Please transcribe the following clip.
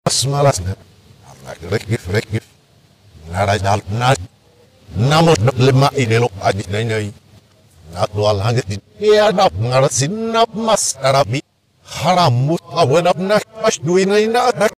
malas na rekif narajal na namot lima idelo aji nay natural hangit ya nap ngarasin nap mas arabi haram mut awanap na pas duin na